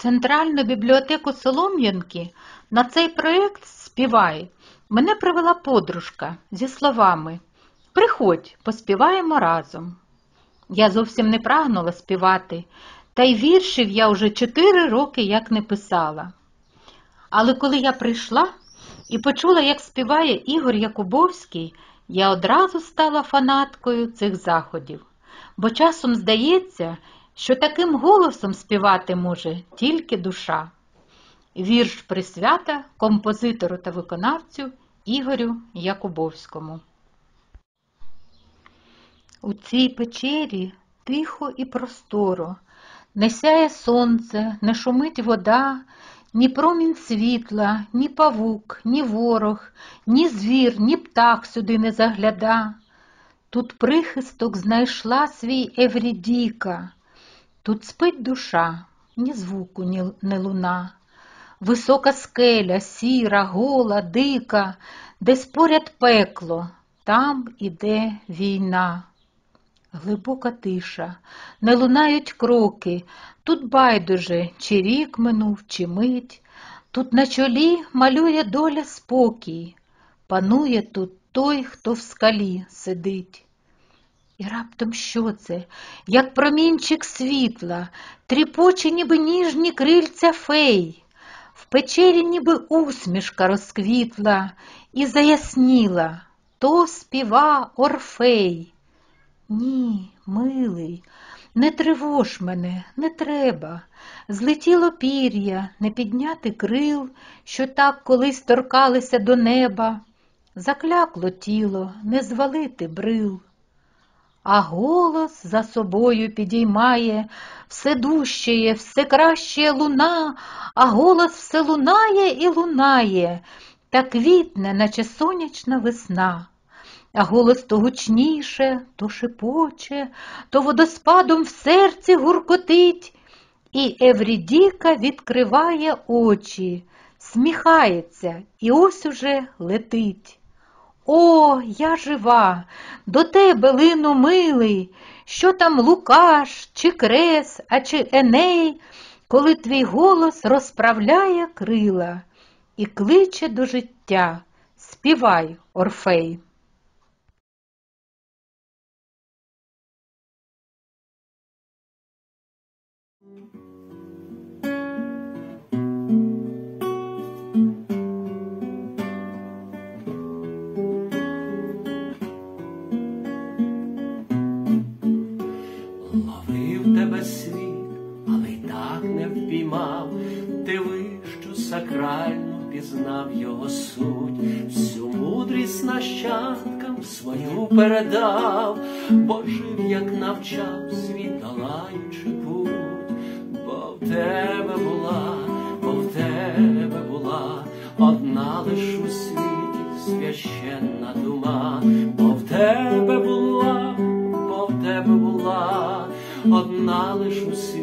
Центральну бібліотеку Солом'янки на цей проєкт «Співай» мене привела подружка зі словами «Приходь, поспіваємо разом». Я зовсім не прагнула співати, та й віршів я вже 4 роки як не писала. Але коли я прийшла і почула, як співає Ігор Якубовський, я одразу стала фанаткою цих заходів. Бо часом здається, що таким голосом співати може тільки душа. Вірш присвята композитору та виконавцю Ігорю Якубовському. У цій печері тихо і просторо, не сяє сонце, не шумить вода, ні промінь світла, ні павук, ні ворог, ні звір, ні птах сюди не загляда. Тут прихисток знайшла свій Еврідіка, тут спить душа, ні звуку не луна. Висока скеля, сіра, гола, дика, десь поряд пекло, там іде війна. Глибока тиша, не лунають кроки, тут байдуже, чи рік минув, чи мить. Тут на чолі малює доля спокій, панує тут той, хто в скалі сидить. І раптом що це? Як промінчик світла, тріпоче ніби ніжні крильця фей. В печері ніби усмішка розквітла і заясніла. То співа Орфей. Ні, милий, не тривож мене, не треба. Злетіло пір'я, не підняти крил, що так колись торкалися до неба. Заклякло тіло, не звалити брил. А голос за собою підіймає, все дужчає, все кращає луна, а голос все лунає і лунає, та квітне, наче сонячна весна. А голос то гучніше, то шепоче, то водоспадом в серці гуркотить, і Еврідіка відкриває очі, сміхається і ось уже летить. О, я жива, до тебе лину, милий, що там Лукаш, чи Крес, а чи Еней, коли твій голос розправляє крила і кличе до життя. Співай, Орфей. Ти вищу сакрально пізнав його суть, всю мудрість нащадкам свою передав, бо жив, як навчав, світ долаючи путь. Бо в тебе була одна лиш у світі священна дума, бо в тебе була одна лиш у світі